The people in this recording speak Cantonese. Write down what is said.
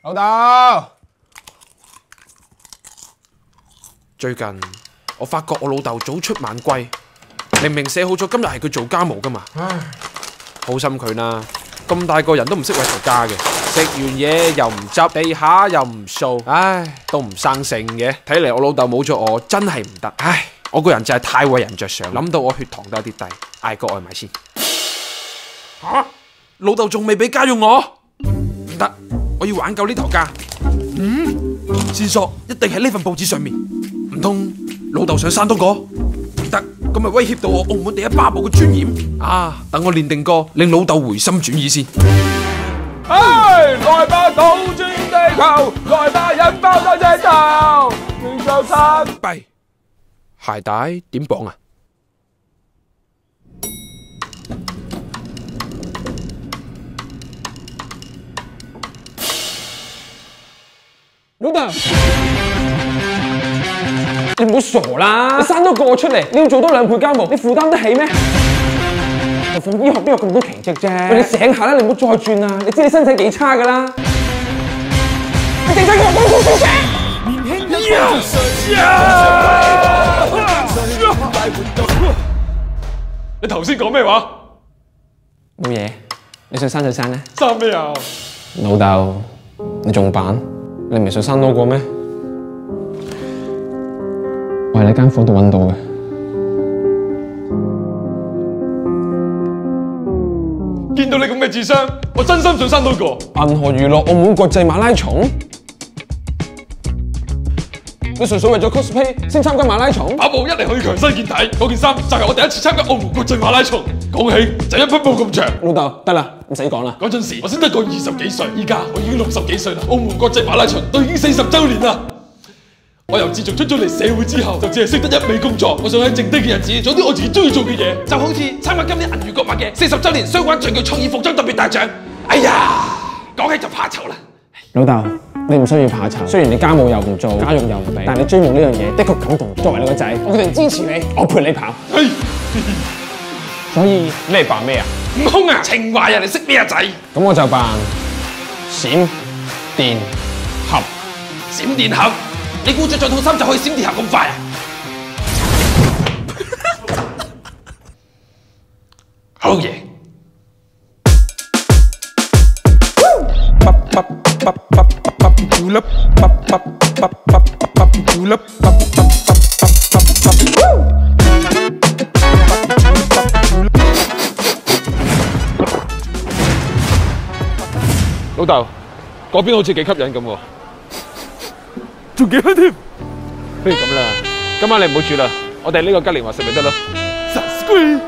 老豆， 最近我發覺我老豆早出晚歸，明明寫好咗今日係佢做家務噶嘛。唉，好心佢啦，咁大個人都唔識為頭家嘅，食完嘢又唔執，地下又唔掃，唉，都唔生性嘅。睇嚟我老豆冇咗我真係唔得。唉，我個人就係太為人着想，諗到我血糖都有啲低，嗌個外賣先。吓，老豆仲未俾家用我？唔得，我要挽救呢頭家。線索一定喺呢份報紙上面，唔通老豆想山東過？唔得，咁咪威脅到我澳門第一巴布嘅尊嚴啊！等我練定歌，令老豆回心轉意先。 唉，來吧，倒轉地球，來吧，引爆大隻頭，宇宙山。 弊，鞋帶點綁啊？ 老豆，你唔好傻啦！你生多個出嚟，你要做多2倍家務，你負擔得起咩？就放醫學都有咁多奇蹟啫。喂，你醒下啦，你唔好再轉啦！你知你身體幾差噶啦！你整親我幫我小姐。 你頭先講咩話？ 冇嘢，你想生就生啦。 生咩啊？ 老豆，你仲扮？你唔係想生多個咩？我喺你間房度揾到嘅。 見到你咁嘅智商，我真心想生多個。 銀河娛樂澳門國際馬拉松，你純粹為咗 cosplay 先參加馬拉松？ 跑步一嚟可以強身健體，嗰件衫就係我第一次參加澳門國際馬拉松。講起就一匹布咁長。 老豆，得啦，唔使講啦。 嗰陣時我先得個20幾歲，依家我已經60幾歲啦。澳門國際馬拉松都已經40週年啦。我由自從出咗嚟社會之後，就只係識得一味工作。我想喺剩低嘅日子做啲我自己中意做嘅嘢，就好似參加今年銀娛國馬嘅40週年相關長腳創意服裝特別大獎。哎呀，講起就怕醜啦。 老豆，你唔需要怕醜。雖然你家務又唔做，家用又唔俾，但係你追夢呢樣嘢的確感動。作為你個仔，我決定支持你，我陪你跑。所以你係扮咩啊？ 悟空啊，情懷啊，你識咩啊仔？ 咁我就扮閃電俠。 閃電俠？你估着套衫就可以閃電俠咁快啊？好嘢！老豆，嗰邊好似幾吸引咁喎，仲幾香添。不如咁啦，今晚你唔好煮啦，我哋呢個吉蓮話食咪得咯。